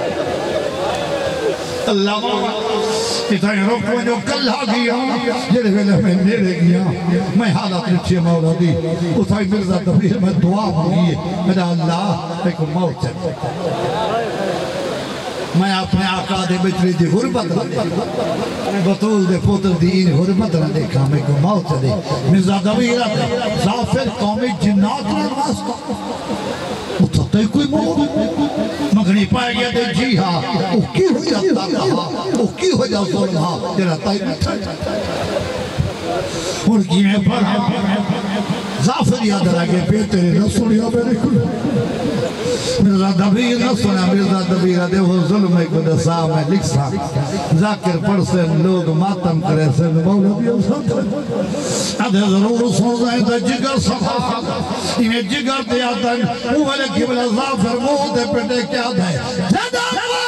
اللہ اتھائی رک بجو کلہ گیا جن بلے میں نیرے گیا میں حالت رچے مولا دی اتھائی مرزا دبیر میں دعا مانگی میرا اللہ ایک موت ہے میں اپنے آقا دے بچری دی غربت نہ دیکھا میں بطول دے پوتر دی ان غربت نہ دیکھا میں کو موت دے مرزا دبیر دے ظافر قومی جنات نہ واسطہ اتھتے کوئی موت مگنی پائے گیا دے جی ہاں او کی ہو جاتا کہا او کی ہو جا ظلم ہاں تیرا تائی بیٹھا اور کی میں پڑھا ظافر یاد لگے پہ تیرے نہ سنیا میرے کل مرزا دبیر نہ سنا مرزا دبیر دے وہ ظلم کو دسا میں لکھ سا ذاکر پڑھ سے لوگ ماتم کرے سے مولا بھی افسان ادھے ضرور سن رہے تھے جگر صفا انہیں جگر دیا تھا وہ والے قبلہ ظافر وہ دے پٹے کیا دے جدہ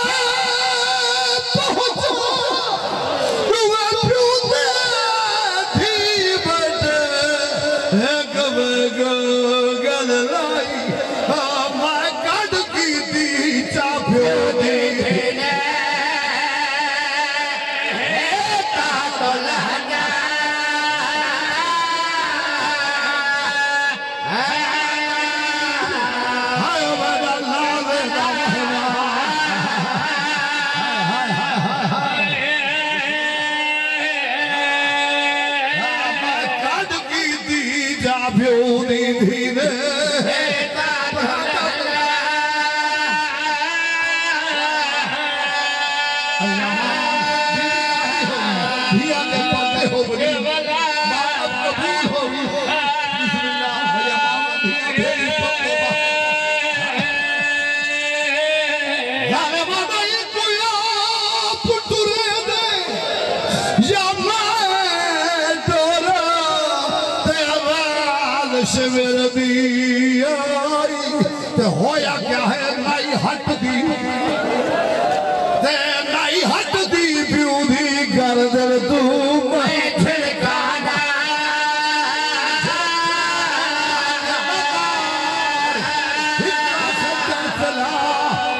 ہویا کیا ہے نائی ہٹ دی تے نائی ہٹ دی پیو دی گردر دوم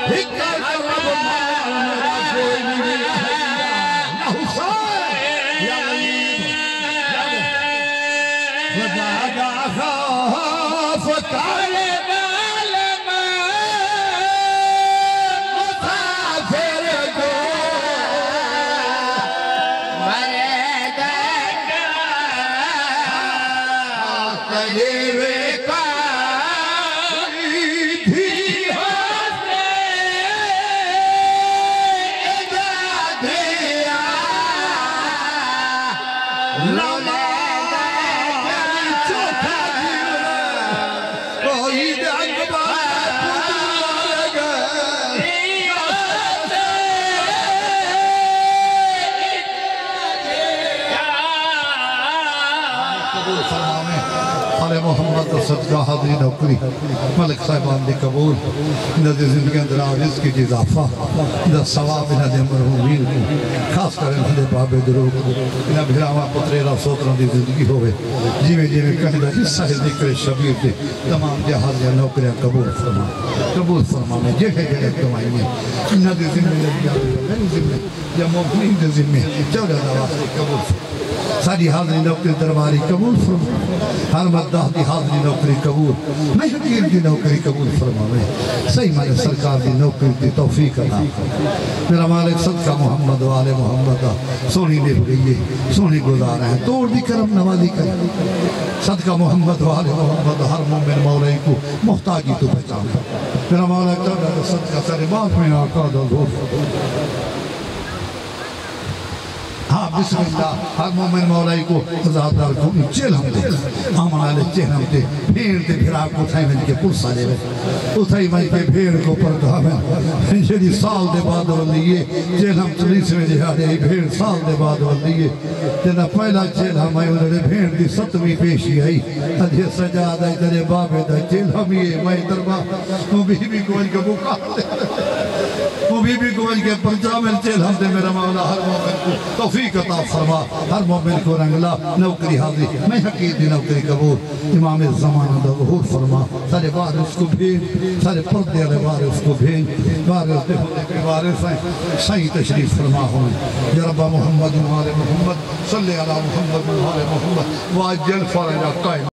محمد صدقہ حاضری نوکری ملک صاحبان دی قبول انہاں دی زندگی اندر رزق کی اضافہ انہاں ثواب انہاں دے مرحومین کو خاص کر انہاں دے باب درود انہاں بھراواں پتریراں سوتراں دی زندگی ہوئے جیویں جیویں کہندا حصہ ذکر شبیر دے تمام جہازیاں نوکریاں قبول فرما میں جہے جہے کمائیں انہاں دی زندگی یا مومنین دی زندگی چودہ دواستے قبول فرما ساری حاضری نوکری درباری قبول فرما ہر مدہ دی حاضری نوکری قبول میں حقیر دی نوکری قبول فرما میں صحیح مانے سرکار دی نوکری دی توفیق عطا میرا مالک صدقہ محمد و آل محمد سونی نبھ گئی ہے سونی گزارا ہے توڑ دی کرم نوازی کر صدقہ محمد و آل محمد ہر مومن مولائی کو محتاجی تو پہچانا میرا مالک صدقہ سارے بات میں آقا دا ظہور ہاں بسم اللہ ہر مومن مولائی کو ازادار کو چیل ہم دے آمان آلے چیل ہم دے بھیڑ دے بھیڑا کو تھائی میں کے پرسا دے اتھائی میں کے بھیڑ کو پردہ میں جڑی سال دے بعد ولیے چیل ہم چلیس میں دے آرے بھیڑ سال دے بعد ولیے جنہ پہلا چیل ہم آئے انہوں بھیڑ دی ستویں پیشی آئی ادھے سجاد آئی ترے بابے دا چیل ہم یہ میں دربا وہ بی بی کو ان کے بکار دے وہ بی بی کو ان کے پرچامل چیل ہم دے میرا مولا ہر مومن کو توفیق عطا فرما ہر مومن کو رنگلا نوکری حاضری میں حقیقی نوکری قبول امام زمانہ دا ظہور فرما سارے وارث کو بھیج سارے پردے والے وارث کو بھیج وارث دے ہونے کے وارث ہیں صحیح تشریف فرما ہوئے یا رب محمد و آل محمد صلی علی محمد و آل محمد واجل فرجہ قائم